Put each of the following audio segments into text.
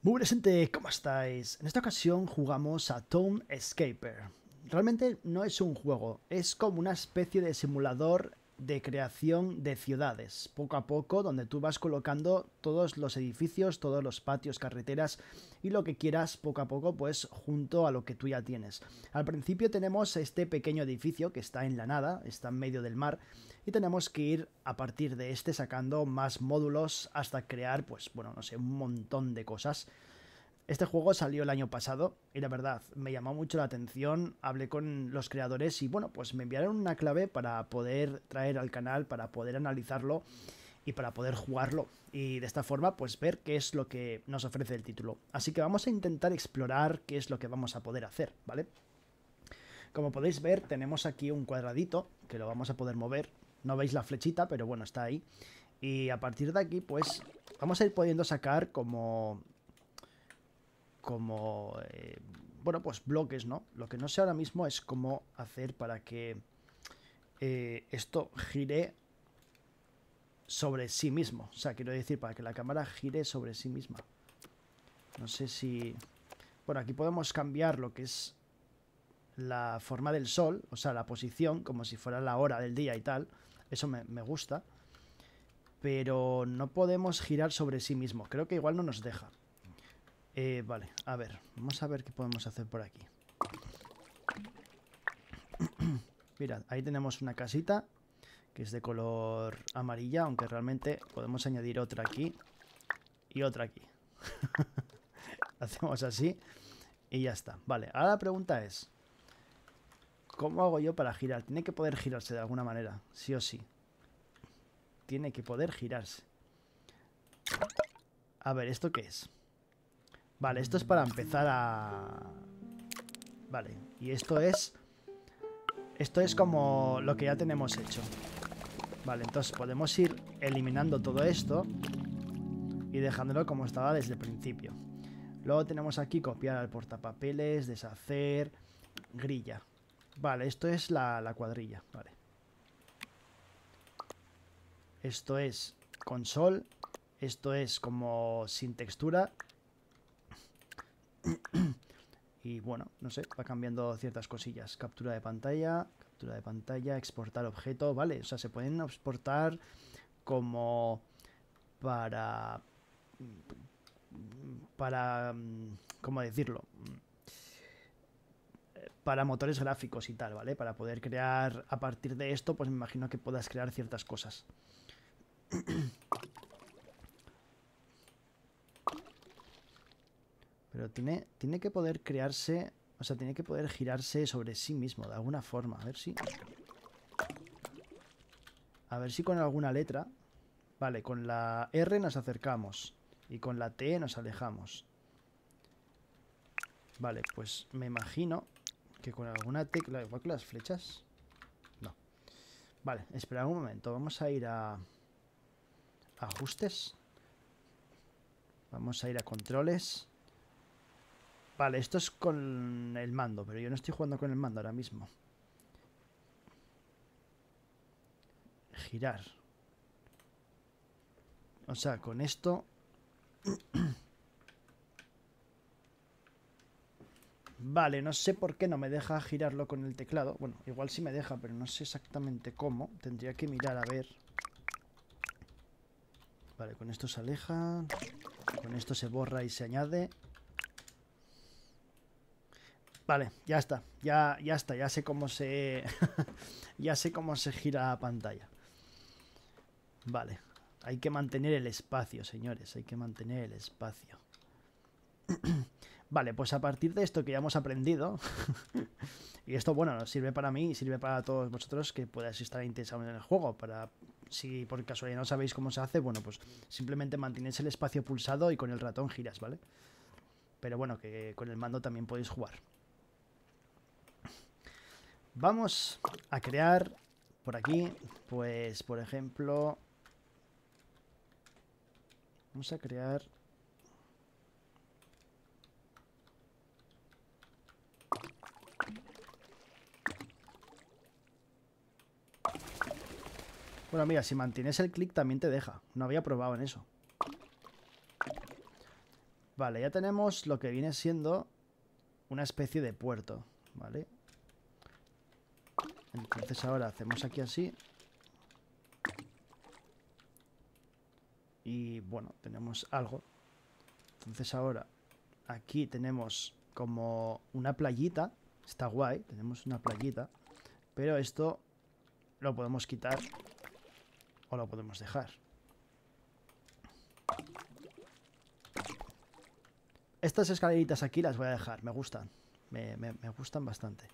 Muy buena gente, ¿cómo estáis? En esta ocasión jugamos a Town Escaper. Realmente no es un juego, es como una especie de simulador de creación de ciudades, poco a poco, donde tú vas colocando todos los edificios, todos los patios, carreteras y lo que quieras poco a poco, pues junto a lo que tú ya tienes. Al principio tenemos este pequeño edificio que está en la nada, está en medio del mar, y tenemos que ir a partir de este sacando más módulos hasta crear, pues bueno, no sé, un montón de cosas. Este juego salió el año pasado y la verdad me llamó mucho la atención, hablé con los creadores y bueno, pues me enviaron una clave para poder traer al canal, para poder analizarlo y para poder jugarlo y de esta forma pues ver qué es lo que nos ofrece el título. Así que vamos a intentar explorar qué es lo que vamos a poder hacer, ¿vale? Como podéis ver tenemos aquí un cuadradito que lo vamos a poder mover, no veis la flechita pero bueno está ahí y a partir de aquí pues vamos a ir pudiendo sacar como bueno, pues bloques, ¿no? Lo que no sé ahora mismo es cómo hacer para que esto gire sobre sí mismo. O sea, quiero decir, para que la cámara gire sobre sí misma. No sé si... Bueno, aquí podemos cambiar lo que es la forma del sol, o sea, la posición, como si fuera la hora del día y tal. Eso me gusta. Pero no podemos girar sobre sí mismo. Creo que igual no nos deja. Vale, a ver. Vamos a ver qué podemos hacer por aquí. Mirad, ahí tenemos una casita que es de color amarilla, aunque realmente podemos añadir otra aquí y otra aquí. Hacemos así y ya está. Vale, ahora la pregunta es, ¿cómo hago yo para girar? Tiene que poder girarse de alguna manera, sí o sí. Tiene que poder girarse. A ver, ¿esto qué es? Vale, esto es para empezar a... Vale, y esto es... Esto es como lo que ya tenemos hecho. Vale, entonces podemos ir eliminando todo esto y dejándolo como estaba desde el principio. Luego tenemos aquí copiar al portapapeles, deshacer, grilla. Vale, esto es la cuadrilla, vale. Esto es con sol, esto es como sin textura. Y bueno, no sé, va cambiando ciertas cosillas. Captura de pantalla, exportar objeto, vale. O sea, se pueden exportar como para... Para... ¿Cómo decirlo? Para motores gráficos y tal, ¿vale? Para poder crear a partir de esto, pues me imagino que puedas crear ciertas cosas. Pero tiene que poder crearse, o sea, tiene que poder girarse sobre sí mismo de alguna forma. A ver si... A ver si con alguna letra... Vale, con la R nos acercamos y con la T nos alejamos. Vale, pues me imagino que con alguna tecla, igual que las flechas... No. Vale, espera un momento, vamos a ir a... Ajustes. Vamos a ir a controles. Vale, esto es con el mando, pero yo no estoy jugando con el mando ahora mismo. Girar. O sea, con esto... Vale, no sé por qué no me deja girarlo con el teclado. Bueno, igual sí me deja, pero no sé exactamente cómo. Tendría que mirar a ver. Vale, con esto se aleja. Con esto se borra y se añade. Vale, ya está. Ya está. Ya sé cómo se... ya sé cómo se gira la pantalla. Vale. Hay que mantener el espacio, señores. Hay que mantener el espacio. Vale, pues a partir de esto que ya hemos aprendido... y esto, bueno, nos sirve para mí y sirve para todos vosotros que podáis estar interesados en el juego. Para... Si por casualidad no sabéis cómo se hace, bueno, pues simplemente mantenéis el espacio pulsado y con el ratón giras, ¿vale? Pero bueno, que con el mando también podéis jugar. Vamos a crear por aquí, pues por ejemplo... Vamos a crear... Bueno, mira, si mantienes el clic también te deja. No había probado en eso. Vale, ya tenemos lo que viene siendo una especie de puerto, ¿vale? Entonces ahora hacemos aquí así. Y bueno, tenemos algo. Entonces ahora aquí tenemos como una playita. Está guay, tenemos una playita. Pero esto lo podemos quitar o lo podemos dejar. Estas escaleritas aquí las voy a dejar, me gustan. Me gustan bastante.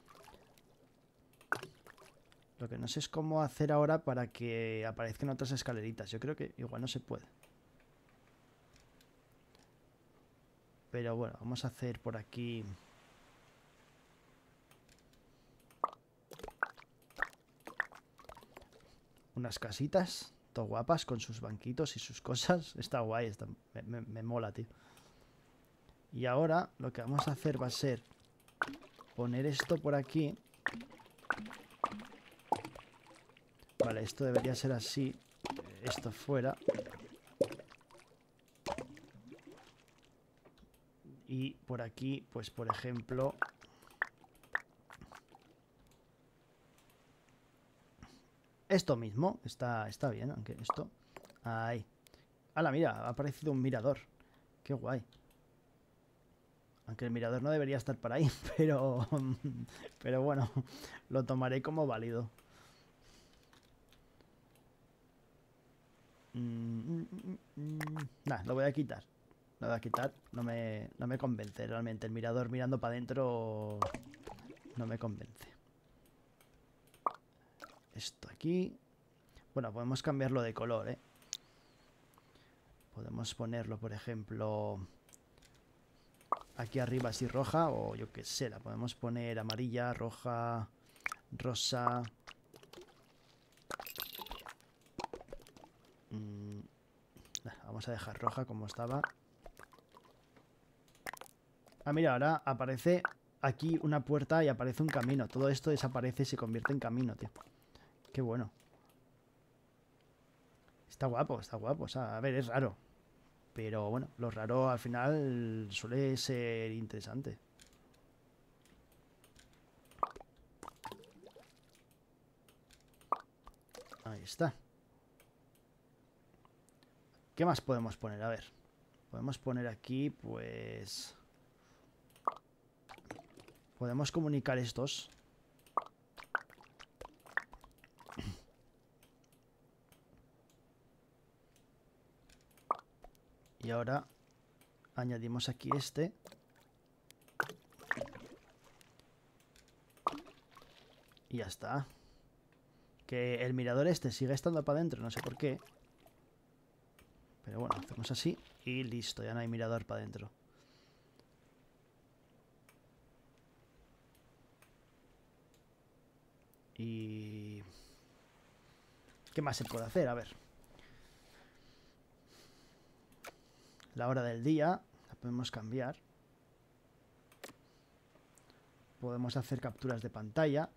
Lo que no sé es cómo hacer ahora para que aparezcan otras escaleritas. Yo creo que igual no se puede. Pero bueno, vamos a hacer por aquí... unas casitas, todo guapas, con sus banquitos y sus cosas. Está guay, me mola, tío. Y ahora lo que vamos a hacer va a ser poner esto por aquí. Vale, esto debería ser así. Esto fuera. Y por aquí, pues por ejemplo... esto mismo. Está bien, aunque esto... ahí. ¡Hala, mira! Ha aparecido un mirador. ¡Qué guay! Aunque el mirador no debería estar por ahí, pero... pero bueno, lo tomaré como válido. Nah, lo voy a quitar. Lo voy a quitar. No me convence realmente. El mirador mirando para adentro no me convence. Esto aquí. Bueno, podemos cambiarlo de color, ¿eh? Podemos ponerlo, por ejemplo... aquí arriba así roja, o yo qué sé, la podemos poner amarilla, roja, rosa. Vamos a dejar roja como estaba. Ah, mira, ahora aparece aquí una puerta y aparece un camino. Todo esto desaparece y se convierte en camino, tío. Qué bueno. Está guapo, está guapo. O sea, a ver, es raro. Pero bueno, lo raro al final suele ser interesante. Ahí está. ¿Qué más podemos poner? A ver. Podemos poner aquí, pues... podemos comunicar estos. Y ahora añadimos aquí este. Y ya está. Que el mirador este sigue estando para adentro, no sé por qué. Pero bueno, hacemos así y listo, ya no hay mirador para adentro. Y... ¿qué más se puede hacer? A ver. La hora del día la podemos cambiar. Podemos hacer capturas de pantalla.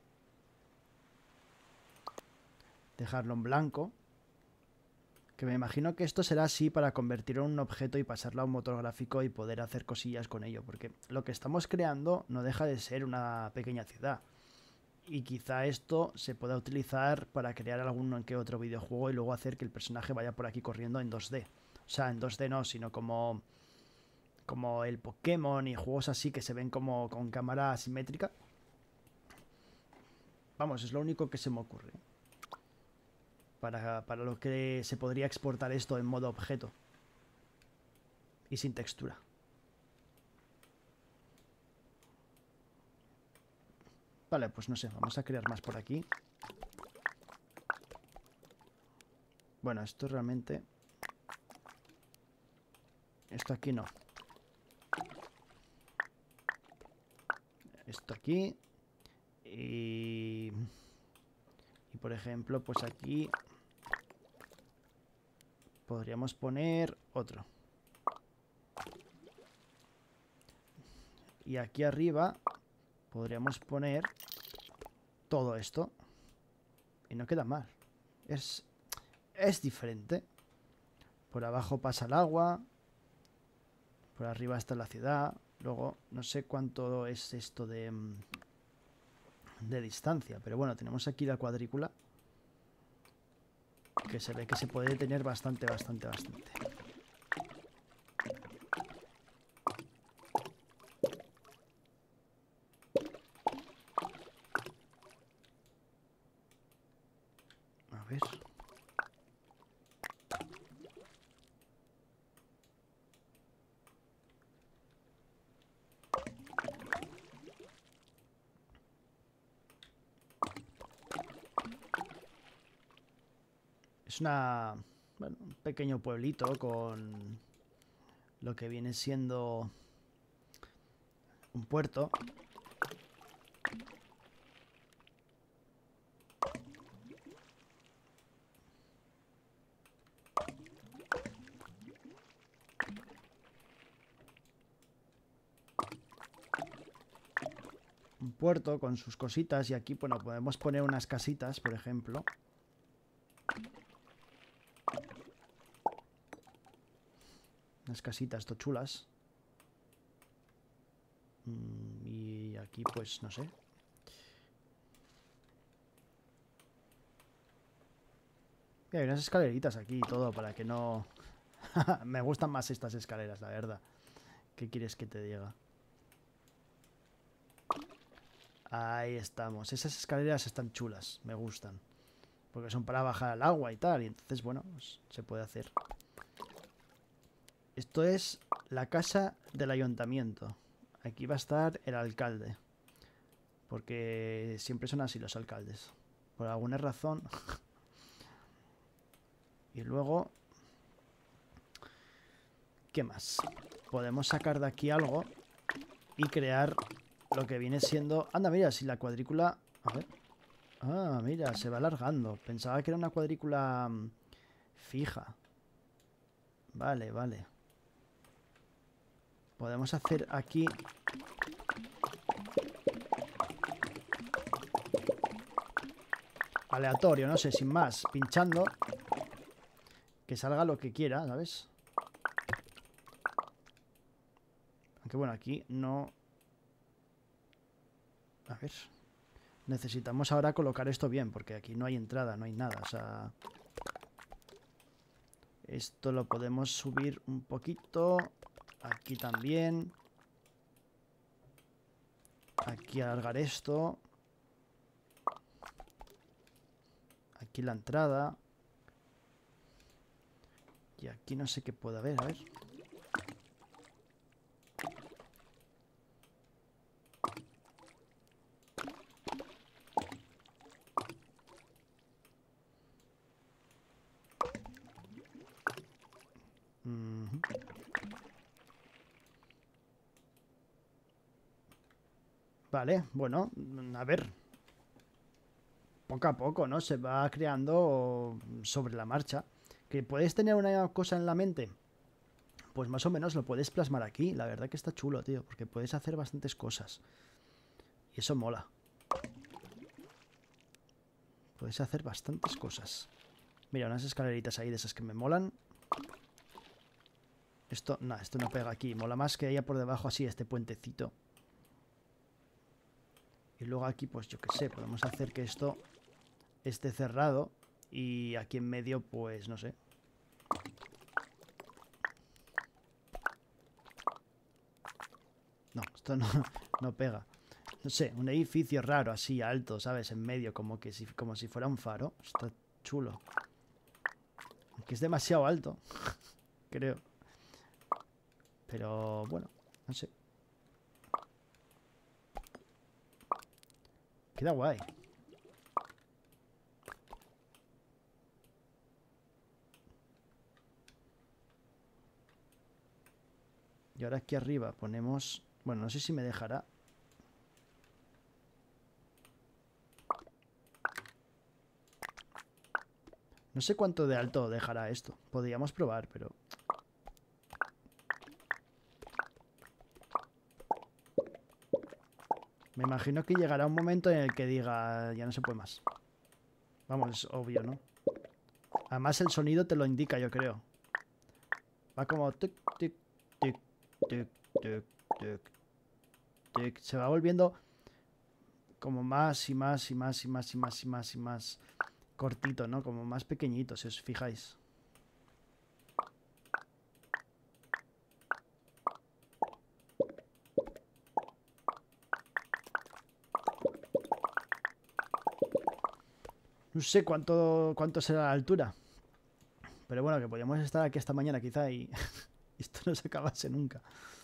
Dejarlo en blanco. Que me imagino que esto será así para convertirlo en un objeto y pasarlo a un motor gráfico y poder hacer cosillas con ello. Porque lo que estamos creando no deja de ser una pequeña ciudad. Y quizá esto se pueda utilizar para crear algún que otro videojuego y luego hacer que el personaje vaya por aquí corriendo en 2D. O sea, en 2D no, sino como el Pokémon y juegos así que se ven como con cámara asimétrica. Vamos, es lo único que se me ocurre. Para lo que se podría exportar esto en modo objeto. Y sin textura. Vale, pues no sé, vamos a crear más por aquí. Bueno, esto realmente... esto aquí no. Esto aquí. Y por ejemplo, pues aquí podríamos poner otro. Y aquí arriba podríamos poner todo esto. Y no queda mal. Es diferente. Por abajo pasa el agua. Por arriba está la ciudad. Luego, no sé cuánto es esto de distancia. Pero bueno, tenemos aquí la cuadrícula. Que se ve que se puede tener bastante. A ver. Es bueno, un pequeño pueblito con lo que viene siendo un puerto. Un puerto con sus cositas y aquí, bueno, podemos poner unas casitas, por ejemplo. Unas casitas tochulas. Y aquí, pues, no sé. Y hay unas escaleritas aquí y todo para que no... Me gustan más estas escaleras, la verdad. ¿Qué quieres que te diga? Ahí estamos. Esas escaleras están chulas, me gustan. Porque son para bajar al agua y tal. Y entonces, bueno, pues, se puede hacer. Esto es la casa del ayuntamiento. Aquí va a estar el alcalde. Porque siempre son así los alcaldes. Por alguna razón. Y luego... ¿Qué más? Podemos sacar de aquí algo y crear lo que viene siendo... Anda, mira, si la cuadrícula... A ver. Ah, mira, se va alargando. Pensaba que era una cuadrícula fija. Vale, vale. Podemos hacer aquí... aleatorio, no sé, sin más. Pinchando. Que salga lo que quiera, ¿sabes? Aunque bueno, aquí no... A ver... Necesitamos ahora colocar esto bien, porque aquí no hay entrada, no hay nada, o sea... Esto lo podemos subir un poquito. Aquí también. Aquí alargar esto. Aquí la entrada. Y aquí no sé qué puede haber, a ver. Vale, bueno, a ver. Poco a poco, ¿no? Se va creando sobre la marcha. ¿Que puedes tener una cosa en la mente? Pues más o menos lo puedes plasmar aquí. La verdad que está chulo, tío, porque puedes hacer bastantes cosas. Y eso mola. Puedes hacer bastantes cosas. Mira, unas escaleritas ahí de esas que me molan. Esto, no, esto no pega aquí. Mola más que haya por debajo así este puentecito. Y luego aquí, pues yo qué sé, podemos hacer que esto esté cerrado. Y aquí en medio, pues no sé. No, esto no, no pega. No sé, un edificio raro, así, alto, ¿sabes? En medio, como si fuera un faro. Está chulo. Aunque es demasiado alto, creo. Pero, bueno, no sé. Queda guay. Y ahora aquí arriba ponemos... Bueno, no sé si me dejará. No sé cuánto de alto dejará esto. Podríamos probar, pero... Me imagino que llegará un momento en el que diga... Ya no se puede más. Vamos, es obvio, ¿no? Además el sonido te lo indica, yo creo. Va como... Tic, tic, tic, tic, tic, tic, tic. Se va volviendo como más y más y más y más y más y más y más cortito, ¿no? Como más pequeñito, si os fijáis. No sé cuánto será la altura. Pero bueno, que podríamos estar aquí esta mañana quizá y esto no se acabase nunca.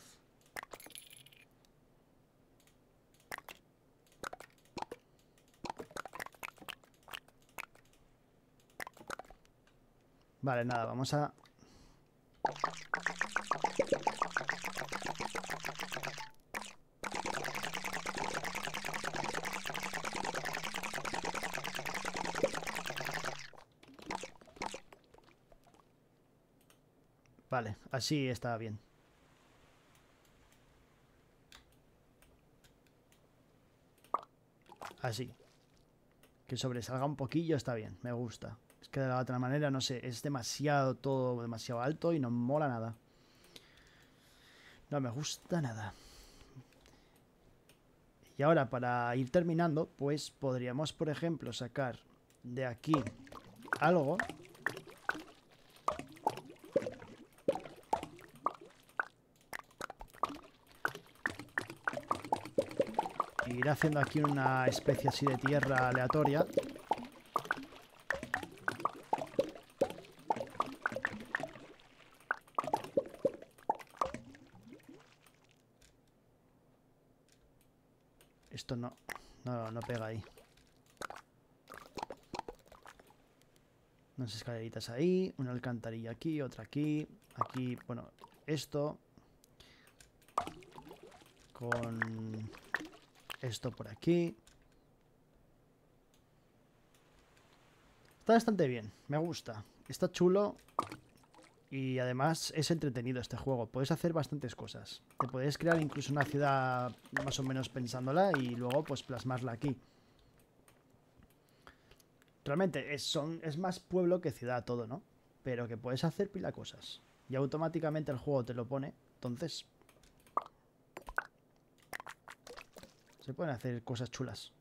Vale, nada, vamos a... Vale, así está bien. Así. Que sobresalga un poquillo está bien, me gusta. Es que de la otra manera, no sé, es demasiado todo, demasiado alto y no mola nada. No me gusta nada. Y ahora para ir terminando, pues podríamos, por ejemplo, sacar de aquí algo. E ir haciendo aquí una especie así de tierra aleatoria. Esto no pega ahí. Unas escaleritas ahí, una alcantarilla aquí, otra aquí. Aquí, bueno, esto. Con esto por aquí. Está bastante bien, me gusta. Está chulo. Y además es entretenido este juego. Puedes hacer bastantes cosas. Te puedes crear incluso una ciudad más o menos pensándola y luego pues plasmarla aquí. Realmente es más pueblo que ciudad todo, ¿no? Pero que puedes hacer pila cosas. Y automáticamente el juego te lo pone. Entonces se pueden hacer cosas chulas.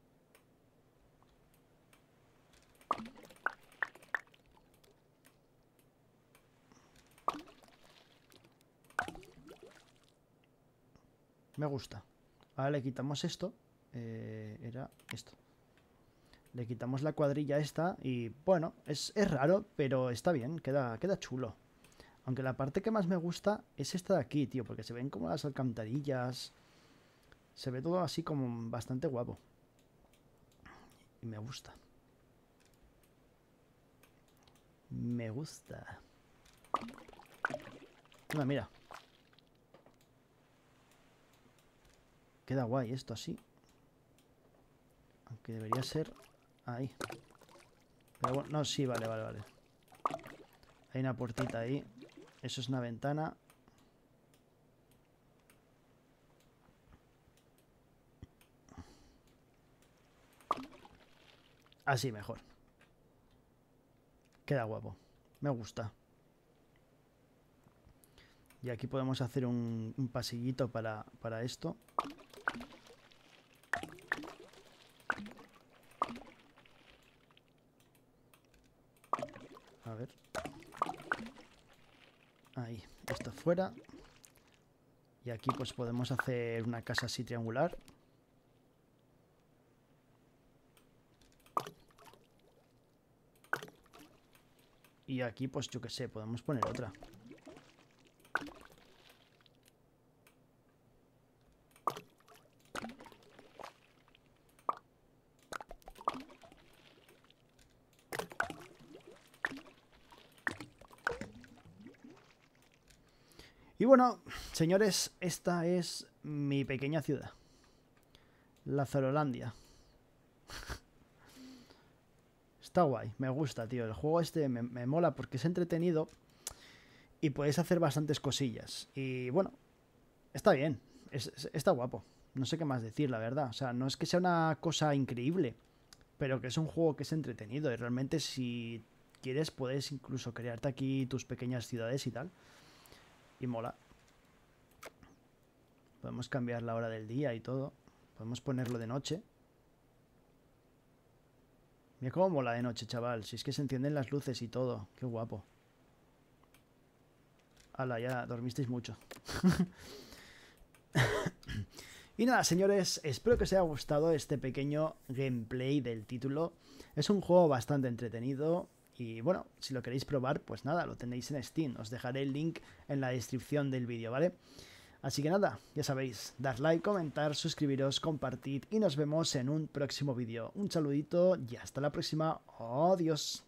Me gusta. Ahora le quitamos esto. Era esto. Le quitamos la cuadrilla esta y bueno, es raro, pero está bien, queda chulo. Aunque la parte que más me gusta es esta de aquí, tío, porque se ven como las alcantarillas. Se ve todo así como bastante guapo. Y me gusta. Me gusta. Mira, mira. Queda guay esto así. Aunque debería ser ahí. Pero bueno, no, sí, vale. Hay una puertita ahí. Eso es una ventana. Así mejor. Queda guapo. Me gusta. Y aquí podemos hacer un pasillito para esto. A ver. Ahí. Esto fuera. Y aquí pues podemos hacer una casa así triangular. Y aquí pues yo qué sé, podemos poner otra. Y bueno, señores, esta es mi pequeña ciudad. La Zorolandia. Está guay, me gusta, tío. El juego este me mola porque es entretenido y puedes hacer bastantes cosillas. Y bueno, está bien, está guapo. No sé qué más decir, la verdad. O sea, no es que sea una cosa increíble, pero que es un juego que es entretenido. Y realmente si quieres puedes incluso crearte aquí tus pequeñas ciudades y tal. Y mola. Podemos cambiar la hora del día y todo. Podemos ponerlo de noche. Mira cómo mola de noche, chaval. Si es que se encienden las luces y todo. Qué guapo. Hala, ya dormisteis mucho. Y nada, señores, espero que os haya gustado este pequeño gameplay del título. Es un juego bastante entretenido y bueno, si lo queréis probar, pues nada, lo tenéis en Steam. Os dejaré el link en la descripción del vídeo, ¿vale? Así que nada, ya sabéis, dar like, comentar, suscribiros, compartid y nos vemos en un próximo vídeo. Un saludito y hasta la próxima. Adiós.